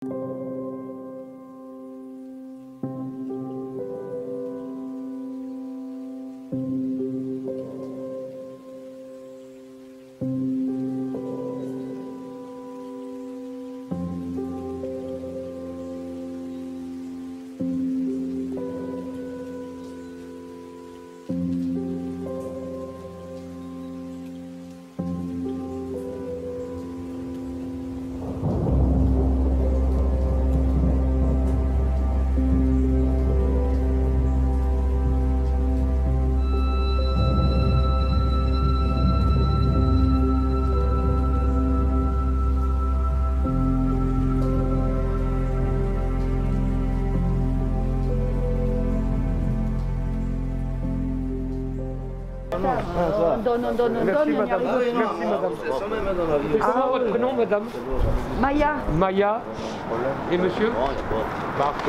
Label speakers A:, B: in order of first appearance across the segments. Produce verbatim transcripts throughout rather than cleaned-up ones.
A: On donne, on donne, on
B: Merci
A: donne.
B: madame. Merci madame. Comment votre prénom madame?
A: Maya.
B: Maya. Et monsieur? Marc.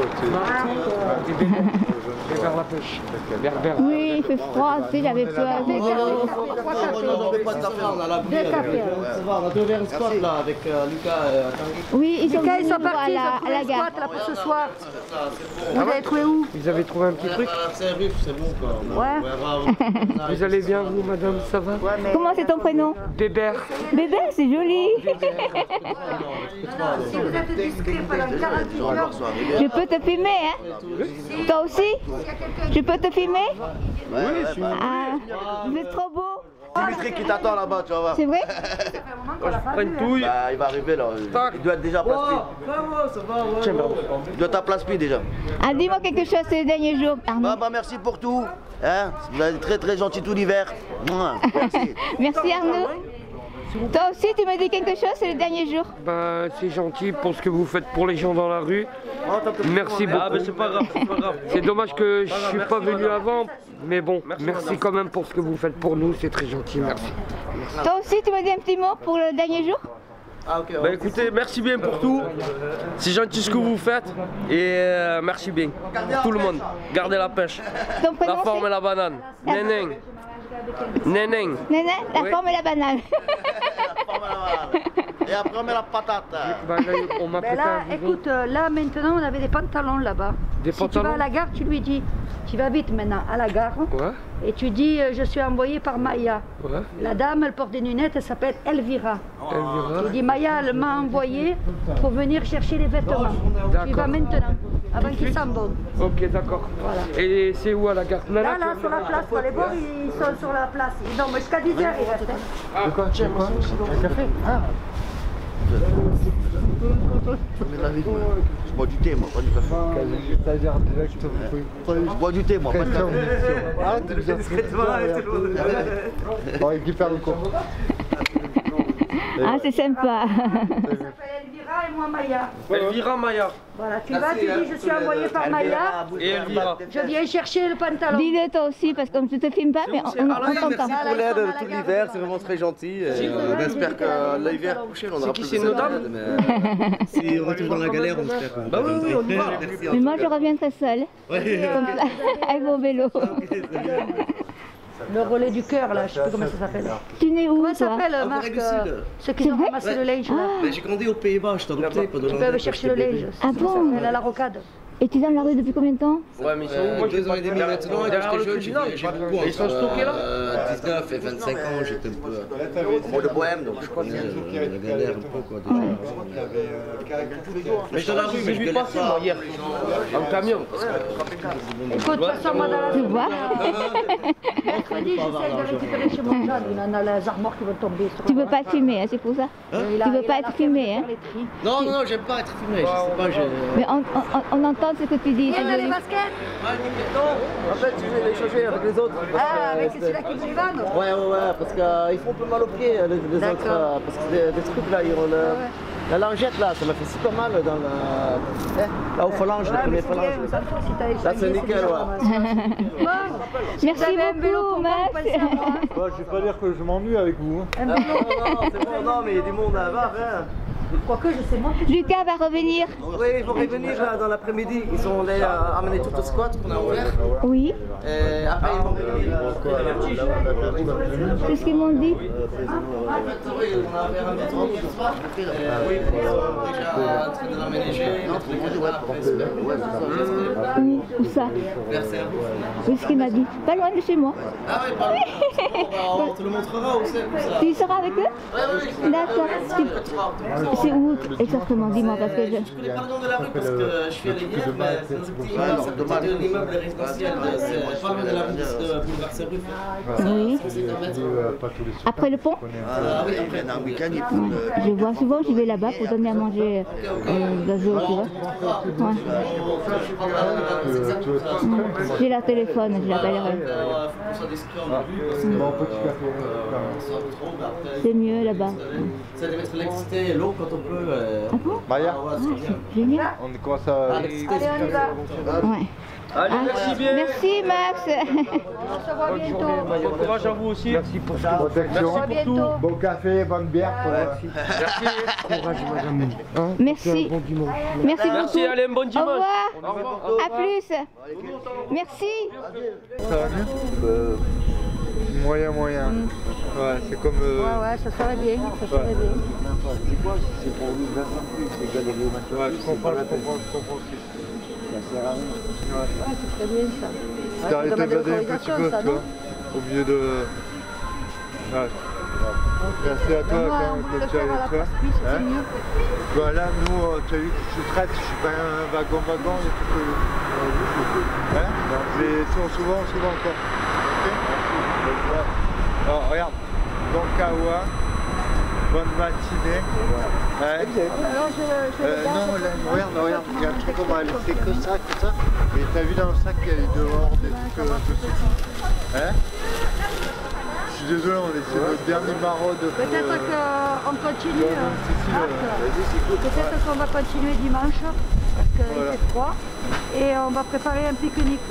B: Et vers la pêche. Berbère.
C: Oui, il fait froid, tu sais, j'avais peur.
D: On n'a pas de café, on a la
A: Deux cafés.
D: Ça va, on a deux verres Scott là avec Lucas et Tanguy.
C: Oui, ils sont
A: Lucas, ils
C: venus
A: sont
C: nous voir
A: partis,
C: à la,
A: ils ont
C: à la
A: trouvé un
C: gare.
A: squat là pour ce soir.
D: C'est
A: Vous avez trouvé où?
B: Vous avez trouvé un petit truc?
D: c'est russe, c'est bon quoi.
A: Ouais.
B: Vous allez bien vous madame, ça va?
C: Comment c'est ton prénom?
B: Bébert.
C: Bébé, c'est joli.
A: Si vous êtes discret pendant quarante-huit heures,
C: Je peux te filmer, hein? Toi aussi? Je peux te filmer?
D: Oui, je suis.
C: Ah, vous êtes trop beau.
D: Dimitri qui t'attend là-bas, tu vas voir.
C: C'est vrai?
B: Prends une touille.
D: Bah, il va arriver là. Il doit être déjà place speed.
B: Tiens, pardon.
D: Il doit être à place speed déjà.
C: Ah, dis-moi quelque chose ces derniers jours, Arnaud.
D: Bah, bah, merci pour tout. Hein, vous êtes très très gentil tout l'hiver. Merci.
C: Merci Arnaud. Toi aussi, tu me dis quelque chose ces derniers jours?
B: Ben, c'est gentil pour ce que vous faites pour les gens dans la rue. Merci beaucoup.
E: Ah ben c'est pas grave, c'est pas grave.
B: C'est dommage que je suis pas venu avant, mais bon, merci quand même pour ce que vous faites pour nous, c'est très gentil, merci.
C: Toi aussi, tu me dis un petit mot pour le dernier jour?
D: Ah, ok.
E: Bah écoutez, merci bien pour tout. C'est gentil ce que vous faites. Et euh, merci bien. Tout le monde. Gardez la pêche.
C: Ton prénom,
E: La forme
C: c'est
E: et la banane. Nénin. Nénin.
C: Néné, la
E: Oui.
C: forme et la banane.
D: Et après on met la patate.
B: Ben, là, on m'a
A: ben
B: pété
A: là,
B: un bidon.
A: écoute, euh, là maintenant on avait des pantalons là-bas.
B: Des
A: Si tu
B: pantalons?
A: vas à la gare, tu lui dis, tu vas vite maintenant à la gare
B: Ouais,
A: et tu dis, euh, je suis envoyé par Maya.
B: ouais.
A: La dame, elle porte des lunettes, elle s'appelle Elvira.
B: Elvira.
A: Tu dis, Maya, elle m'a envoyé pour venir chercher les vêtements. Tu y vas
B: D'accord.
A: maintenant, avant qu'ils s'embaument.
B: Ok, d'accord. Et c'est où à la gare?
A: Là, là, sur la place, pour les voir, ils sont sur la place. Non, mais jusqu'à dix heures, ils restent. hein.
B: De quoi? Tiens, quoi? Un café? Ah.
D: Je bois du thé moi, pas du café.
B: C'est-à-dire direct,
D: Je bois du thé moi, pas de café.
B: Ah, t'es déjà on récupère le cours.
C: Ah, c'est sympa.
A: Elle s'appelle Elvira et moi Maya.
E: Elvira Maya.
A: Voilà, tu vas, tu dis, je suis envoyé par Maya.
E: Et Elvira.
A: Je viens chercher le pantalon.
C: Dis-le toi aussi, parce qu'on ne te filme pas, mais on, on, on t'entend.
D: Merci pour l'aide tout l'hiver, c'est vraiment très gentil. On espère que l'hiver prochain on aura
E: qui,
D: plus
E: c'est
D: de
E: nos dames?
D: salade, mais si on retrouve dans la galère, on espère.
E: Bah oui, oui, on y va.
C: Mais moi, je reviendrai seule. Comme ça, avec mon vélo.
A: Le relais du cœur, là, je sais plus comment ça s'appelle.
C: Tu n'es où,
A: Comment ça
C: toi?
A: s'appelle,
D: En
A: Marc
D: Corée du
A: euh,
D: Sud.
A: Ceux qui
C: C'est
A: ont
C: vrai
A: ramassé le linge, là.
D: Ben, j'ai grandi aux Pays-Bas, je t'ai adopté pendant
A: Ils peuvent chercher le linge.
C: Ah
A: Ça
C: bon?
A: s'appelle à la rocade.
C: Et tu es dans la rue depuis combien de temps?
E: Ouais, mais ils sont où? Moi, j'ai
D: Deux ans et demi
E: pas-
D: maintenant, et
E: derrière
D: quand
E: le
D: j'étais jeune, j'ai
E: tribunal.
D: j'ai beaucoup
E: Ils sont
D: entre,
E: stockés là?
D: euh, dix-neuf et vingt-cinq ans, j'étais un peu en mode bohème, donc je connais euh, la galère un peu quoi. déjà. Mais je suis dans la rue, mais
E: J'ai
D: je
E: vu
D: galère
E: passer
D: pas.
E: moi hier. En camion.
A: Écoute, de toute façon, moi, dans la
C: Tu vois?
A: mercredi, j'essaie de récupérer chez mon Jean. Il en a les armoires qui vont tomber. sur
C: Tu
A: la
C: veux pas
A: voiture.
C: filmer, hein, c'est pour ça?
A: Il a-
C: Tu veux
A: il
C: pas
A: a
C: être
A: la
C: filmé,
A: flemme
C: hein?
A: de faire les tris.
D: Non, non, non, j'aime pas être filmé, je sais pas, j'ai...
C: Mais on, on, on entend ce que tu dis.
A: Il
C: c'est
A: a les
C: joli.
A: baskets.
D: En fait, je vais échanger avec les autres. parce
A: Ah,
D: que,
A: mais
D: euh,
A: c'est celui-là qui vous les vend.
D: Ouais, ouais, ouais, parce qu'ils font un peu mal aux pieds, les, les
A: D'accord.
D: autres, euh, parce que des, des trucs là, ils ont le,
A: Ah ouais.
D: la lingette là, ça m'a fait super mal dans la, eh, là aux phalanges,
A: Ouais,
D: les
A: mais
D: premières
A: c'est bien,
D: phalanges.
A: on s'en fout si t'as
D: Là, c'est
A: échangé,
D: nickel,
A: déjà
D: ouais.
A: pas mal. Bon, si
C: Merci
A: vous avez un vélo
C: beaucoup,
A: pour moi,
C: Max.
A: vous pensez à moi, hein.
B: Je vais pas dire que je m'ennuie avec vous.
A: Un
D: Non,
A: vélo.
D: non, non, c'est bon, non, mais il y a du monde là-bas, hein.
A: Quoique, je sais moins.
C: Lucas va revenir.
D: Oui, ils vont revenir là, dans l'après-midi. Ils ont allé euh, amener tout le squat qu'on a ouvert.
C: Oui.
D: Et après, ils vont revenir.
C: Qu'est-ce qu'ils m'ont dit?
D: Oui, on a ouvert un métro, tout ça. Oui, ils sont déjà en train de l'aménager.
C: Où, où ça?
D: Vers Cerveau.
C: Oui, ce qu'il m'a dit. Pas loin de chez moi.
D: Ah oui, pardon. On te le montrera où c'est.
C: Tu y seras avec eux?
D: Oui, oui, oui.
C: D'accord. C'est où exactement? Dis-moi parce que je...
D: Je ne connais pas le nom de la rue parce que je suis allé hier, mais c'est un petit immeuble, c'est un petit immeuble résidentiel, c'est pas loin de la rue de Boulevard Serruf.
C: Oui. Après le pont?
D: Ah oui, après.
F: Un week-end, il faut le...
C: Je vois souvent, je vais là-bas pour donner à manger euh, d'oiseaux, tu vois. Ouais. J'ai leur téléphone, je l'appellerai. C'est mieux là-bas.
D: Ça devait être l'électricité et l'eau quand on peut. euh,
C: Ah bon?
F: Maya,
C: Ah, c'est génial.
F: on commence à...
A: Allez, on y va.
C: Ouais.
E: Allez,
C: Ah,
E: merci bien.
C: merci Max.
A: On se voit bientôt.
E: Bon courage à vous aussi.
B: Merci pour ce que vous faites.
F: Protection,
A: À bientôt.
F: bon café, bonne bière. Pour, euh,
B: Courage, madame. Hein,
C: Merci.
B: bon dimanche.
C: Merci beaucoup.
E: Merci, allez, un bon
C: Au
E: dimanche.
C: revoir.
E: Au revoir.
C: À plus. Merci.
F: Ça va mieux euh, Moyen, moyen. Ouais, c'est comme... euh,
A: Ouais, ouais, ça serait bien. Ça serait bien.
F: Ouais, je comprends, je comprends, je comprends aussi.
A: Ouais, c'est très bien ça.
F: T'as
A: Ouais,
F: arrêté
A: ça
F: de
A: demande
F: bader un petit
A: l'autorisation,
F: peu,
A: ça,
F: tu
A: non
F: vois, au milieu de... Ouais. Merci à toi
A: Non,
F: quand
A: on
F: même,
A: peut
F: comme
A: le
F: tu
A: faire à la
F: avec toi.
A: passe-cuisse, c'est
F: Hein
A: mieux.
F: Voilà, nous, euh, tu as vu que je traite, je suis pas un wagon-wagon, il faut que... Hein Mais souvent, souvent, souvent encore. Ok. Alors, regarde, donc Kawa, bonne matinée. Ouais.
A: Alors, je, je
F: Euh,
A: le garde.
F: non, là, regarde, regarde, il y a un truc, on va laisser que ça, que ça. Et t'as vu dans le sac qu'il y a des dehors, des trucs euh, dessus. Hein Je suis désolé, on est sur le dernier maraude pour...
A: Peut-être
F: euh,
A: qu'on continue.
F: non, non, Cécile,
A: Marc.
F: euh,
A: Peut-être qu'on va continuer dimanche parce qu'il
F: Voilà.
A: fait froid et on va préparer un pique-nique.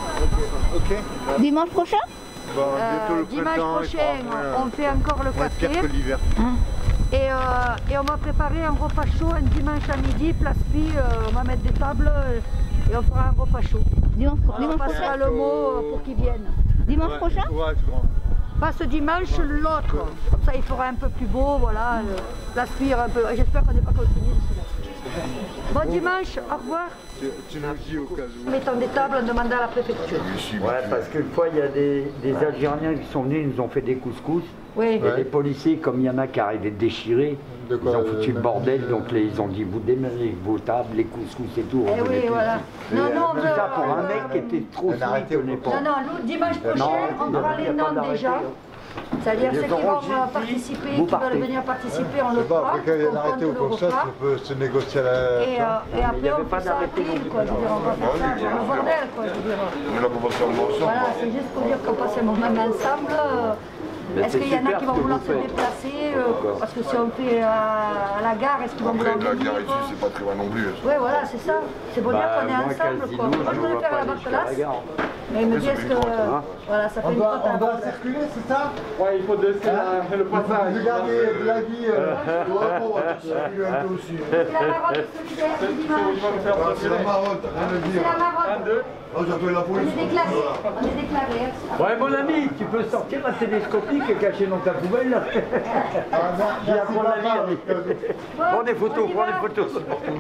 F: Ok.
C: Dimanche prochain?
F: Bon,
A: Euh,
F: bientôt le
A: dimanche
F: printemps, il
A: prochain,
F: fera moins,
A: on fait encore le
F: moins
A: café
F: pire que l'hiver.
A: et, euh, et on va préparer un repas chaud un dimanche à midi, place Pi, euh, on va mettre des tables euh, et on fera un repas chaud.
C: Dimanche,
A: On
C: dimanche
A: passera
C: prochain?
A: le mot euh, pour qu'ils viennent.
C: Dimanche
F: Ouais,
C: prochain?
F: courage, grand.
A: Pas ce dimanche, l'autre. Comme ça il fera un peu plus beau, voilà, euh, place Pi un peu. J'espère qu'on n'est pas confiné d'ici là. Bon dimanche, au revoir.
F: Tu, tu nous dis au cas où.
A: Mettons des tables, on demande à la préfecture.
G: Ouais, parce qu'une fois, il y a des, des Algériens qui sont venus, ils nous ont fait des couscous.
A: Oui.
G: Et les policiers, comme il y en a qui arrivaient déchirés,
F: De
G: ils
F: quoi,
G: ont foutu
F: euh,
G: le bordel. Donc les- ils ont dit, vous démêlez vos tables, les couscous et tout.
A: Eh
G: revenez
A: oui,
G: plus
A: voilà.
G: ici.
A: Non, non, on
G: Tout
A: veut-
G: ça pour un mec qui était trop
F: On a arrêté
G: sweet,
F: au
G: n'est pas.
A: Non, non, nous, dimanche prochain,
G: Non,
A: on
G: il y a-
A: prend
G: il y
A: les
G: a pas
A: noms
G: d'arrêté,
A: déjà.
G: hein.
A: C'est-à-dire
G: Ils
A: ceux qui
G: auront
A: vont
G: dit,
A: euh,
G: si,
A: participer,
G: vous
A: qui veulent
G: partez.
A: venir participer, on
F: Je
A: le
F: sais pas,
A: prend,
F: après quand il y a
A: on
F: un arrêté
A: compte
F: ou
A: le
F: comme ça,
A: repas.
F: ça peut se négocier à la...
A: Et, euh, et
G: il y
A: après,
G: avait
A: on
G: pas
A: fait ça
G: d'arrêté
A: tranquille,
G: non
A: quoi. Je veux dire, on va faire ça dans le bordel, quoi. Je veux dire.
H: Mais là, on va faire ensemble.
A: Voilà, c'est juste pour dire qu'on passe un moment ensemble.
G: Mais
A: Est-ce
G: c'est
A: qu'il y en a
G: super
A: qui
G: ce
A: vont
G: que
A: vouloir
G: vous
A: se
G: faites.
A: déplacer euh, parce que si on fait à, à la gare, est-ce qu'ils vont
H: Après,
A: vouloir
H: de la
A: venir
H: gare ici, c'est pas très loin non plus.
A: Oui, voilà, c'est ça. C'est pour dire
G: Bah,
A: qu'on est
G: moi,
A: ensemble,
G: Casino,
A: quoi. Moi, je
G: je
A: voulais
G: vois
A: faire
G: pas
A: la
G: aller jusqu'à la
A: Bartelasse.
G: gare.
A: Mais ils me disent que
G: hein.
A: voilà, ça fait
F: On
A: une
F: doit,
A: grotte à
F: on
A: la
F: doit
A: Bartelasse.
F: circuler, c'est ça?
E: Ouais, il faut laisser
F: Hein
E: le passage.
F: Regardez de la vie. Euh... ouais, on va circuler un peu aussi.
A: C'est la marotte solidaire du dimanche.
F: Ah, c'est la marotte, rien à
A: C'est
F: dire.
A: la marotte.
F: Oh, j'appelle la
A: On
F: police.
A: est déclaré. On est déclaré.
G: Ouais, mon ami, tu peux sortir la télescopie qui est cachée dans ta poubelle. là.
F: Ah,
G: Qui a
F: merci,
G: pour la
F: papa.
G: vie. Prends des photos, prends des photos.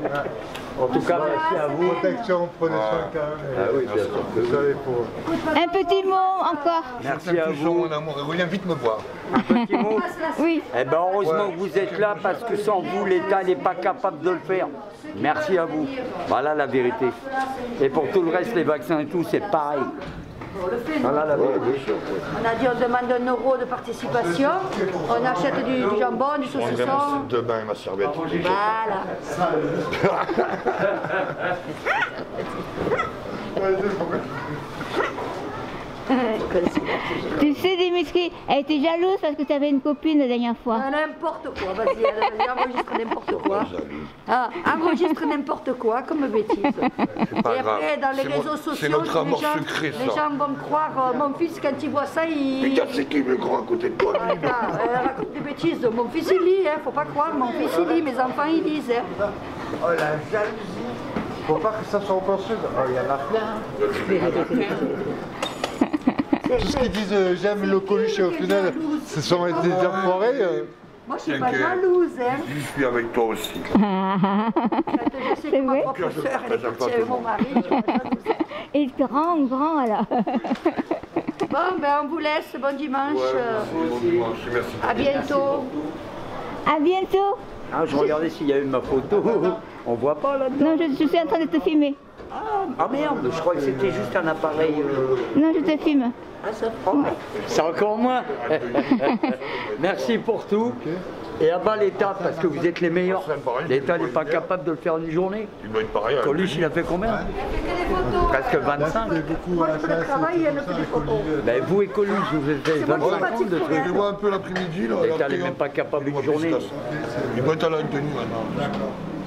G: En tout cas, merci à vous.
F: Protection, prenez soin quand même.
G: Ah oui, bien sûr.
F: Vous savez, pour...
C: Un petit mot encore.
G: Merci à vous.
F: mon amour, reviens vite me voir.
G: Un petit mot.
C: Oui.
G: Eh ben heureusement que vous êtes là parce que sans vous, l'État n'est pas capable de le faire. Merci à vous. Voilà la vérité. Et pour tout le reste, les vaccins et tout, c'est pareil.
A: On le fait, nous.
G: Voilà la vérité.
A: On a dit on demande un euro de participation, on achète du, du jambon, du saucisson.
H: De bain et ma serviette.
A: Voilà.
C: Tu sais, Dimitri, elle était jalouse parce que tu avais une copine la dernière fois.
A: Ah, n'importe quoi, vas-y, vas-y, enregistre n'importe quoi. Ah, enregistre n'importe quoi comme bêtise. Et
H: pas grave.
A: après, dans les
H: C'est
A: réseaux
H: mon-
A: sociaux,
H: c'est notre
A: les
H: amour
A: gens,
H: secret, ça.
A: les gens vont me croire, euh, mon fils, quand il voit ça, il...
H: Putain, c'est qui le grand à côté de toi?
A: Ah, elle raconte des bêtises. Mon fils, il lit, hein, faut pas croire, mon fils il lit, mes enfants ils lisent. Hein.
F: Oh la jalousie. Faut pas que ça soit au plan sud. Oh, il y en a plein. Tout ce qu'ils disent euh, j'aime le Coluche et au final, ce sont des enfoirés. Euh.
A: Moi je suis pas jalouse. Hein.
H: Je suis avec toi aussi.
A: Je sais que ma propre soeur, elle est partie avec mon mari. Je suis pas jalouse.
C: Et grand, grand alors.
A: Bon, ben on vous laisse, bon dimanche.
H: Ouais, merci, bon dimanche, merci.
A: À bientôt.
C: À bientôt.
G: Ah, je regardais s'il y avait ma photo. On voit pas là-dedans.
C: Non, je, je suis en train de te filmer.
G: Ah, ah merde, je crois que c'était juste un appareil. euh,
C: Non, je te filme.
G: Ah, ça prend. C'est encore moins. Merci pour tout. Et à bas l'État, parce que vous êtes les meilleurs. L'État n'est pas capable de le faire en une journée.
H: Il doit être pareil. hein.
G: Coluche, il a fait combien? Presque vingt-cinq.
A: Moi je fais le travail et elle me fait des photos.
G: Ben, vous et Coluche, vous avez fait
A: moi qui
G: vingt-cinq ans
A: pratique
G: de
A: pour
G: trucs.
A: elle.
H: Je vois un peu l'après-midi. là.
G: L'État
H: après,
G: n'est même pas capable
H: il
G: d'une journée.
H: Il doit être à la tenue maintenant.